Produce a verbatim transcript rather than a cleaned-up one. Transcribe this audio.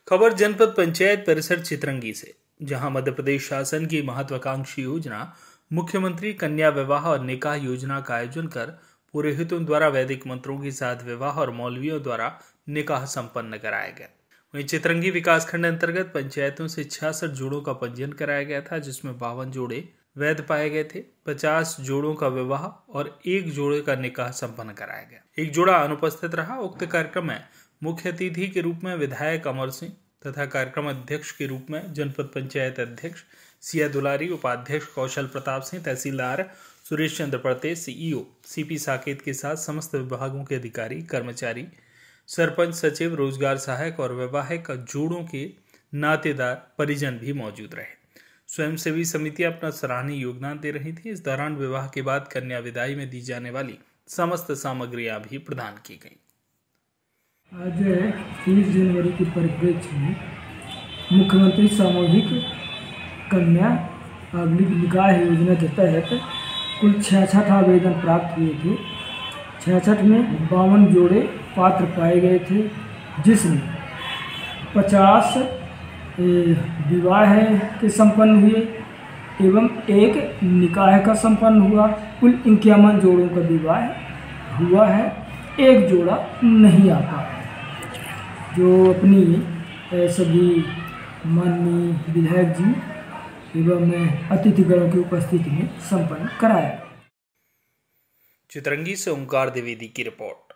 खबर जनपद पंचायत परिसर चितरंगी से, जहां मध्य प्रदेश शासन की महत्वाकांक्षी योजना मुख्यमंत्री कन्या विवाह और निकाह योजना का आयोजन कर पुरोहितों द्वारा वैदिक मंत्रों के साथ विवाह और मौलवियों द्वारा निकाह संपन्न कराया गया। वहीं चितरंगी विकासखंड अंतर्गत पंचायतों से छियासठ जोड़ों का पंजीयन कराया गया था, जिसमें बावन जोड़े वैध पाए गए थे। पचास जोड़ों का विवाह और एक जोड़े का निकाह संपन्न कराया गया। एक जोड़ा अनुपस्थित रहा। उक्त कार्यक्रम में मुख्य अतिथि के रूप में विधायक अमर सिंह तथा कार्यक्रम अध्यक्ष के रूप में जनपद पंचायत अध्यक्ष सिया दुलारी, उपाध्यक्ष कौशल प्रताप सिंह, तहसीलदार सुरेश चंद्र परते, सीईओ सीपी साकेत के साथ समस्त विभागों के अधिकारी, कर्मचारी, सरपंच, सचिव, रोजगार सहायक और वैवाहिक जोड़ों के नातेदार, परिजन भी मौजूद रहे। स्वयंसेवी समितियां अपना सराहनीय योगदान दे रही थी। इस दौरान विवाह के बाद कन्या विदाई में दी जाने वाली समस्त सामग्रियां भी प्रदान की गई। आज तीस जनवरी के परिप्रेक्ष्य में मुख्यमंत्री सामूहिक कन्या निकाह योजना के तहत कुल छियासठ आवेदन प्राप्त हुए थे। छियासठ में बावन जोड़े पात्र पाए गए थे, जिसमें पचास विवाह के संपन्न हुए एवं एक निकाह का संपन्न हुआ। कुल इक्यावन जोड़ों का विवाह हुआ है, एक जोड़ा नहीं आ पाया, जो अपनी सभी माननीय विधायक जी एवं अतिथिगणों की उपस्थिति में संपन्न कराया। चितरंगी से ओंकार द्विवेदी की रिपोर्ट।